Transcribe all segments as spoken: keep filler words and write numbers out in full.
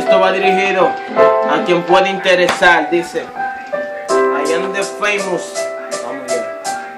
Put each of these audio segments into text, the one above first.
Esto va dirigido a quien puede interesar. Dice, I am the famous. Vamos bien.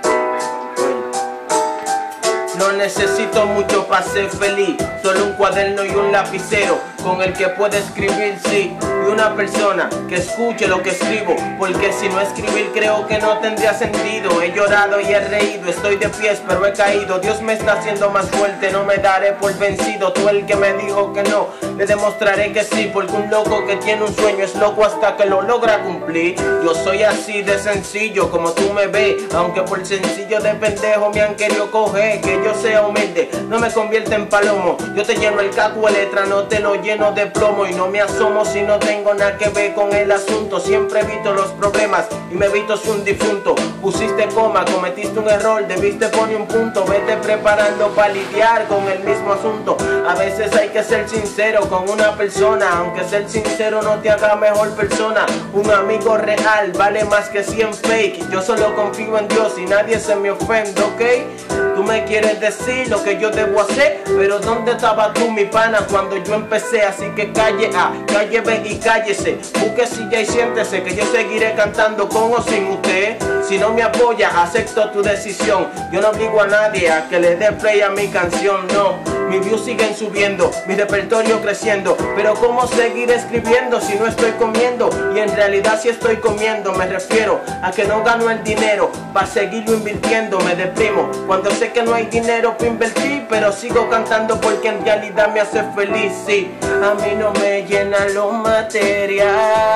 No necesito mucho para ser feliz, solo un cuaderno y un lapicero con el que pueda escribir, sí, y una persona que escuche lo que escribo, porque si no escribir creo que no tendría sentido. He llorado y he reído, estoy de pies pero he caído. Dios me está haciendo más fuerte, no me daré por vencido. Tú el que me dijo que no, le demostraré que sí, porque un loco que tiene un sueño es loco hasta que lo logra cumplir. Yo soy así de sencillo como tú me ves, aunque por sencillo de pendejo me han querido coger. Que yo sea humilde no me convierte en palomo, yo te lleno el caco de letra, no te lo lleno de plomo, y no me asomo si no tengo nada que ver con el asunto. Siempre evito los problemas y me evito si un difunto. Pusiste coma, cometiste un error, debiste poner un punto. Vete preparando para lidiar con el mismo asunto. A veces hay que ser sincero con una persona, aunque ser sincero no te haga mejor persona. Un amigo real vale más que cien fake. Yo solo confío en Dios y nadie se me ofende, ¿ok? Tú me quieres decir lo que yo debo hacer, pero ¿dónde estabas tú, mi pana, cuando yo empecé? Así que calle A, calle B y cállese. Busque silla y siéntese, que yo seguiré cantando con o sin usted. Si no me apoya, acepto tu decisión. Yo no obligo a nadie a que le dé play a mi canción, no. Mis views siguen subiendo, mi repertorio creciendo, pero ¿cómo seguir escribiendo si no estoy comiendo? Y en realidad si estoy comiendo, me refiero a que no gano el dinero para seguirlo invirtiendo. Me deprimo cuando sé que no hay dinero para invertir, pero sigo cantando porque en realidad me hace feliz. Sí, a mí no me llena lo material,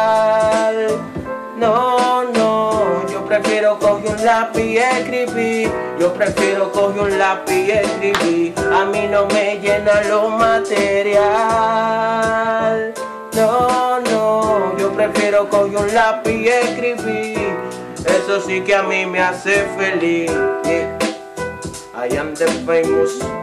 no, no. Yo prefiero coger un lápiz y escribir. Yo prefiero coger un lápiz y escribir. A mí no me llena lo material, no, no. Yo prefiero coger un lápiz y escribir. Eso sí que a mí me hace feliz, yeah. I am the famous.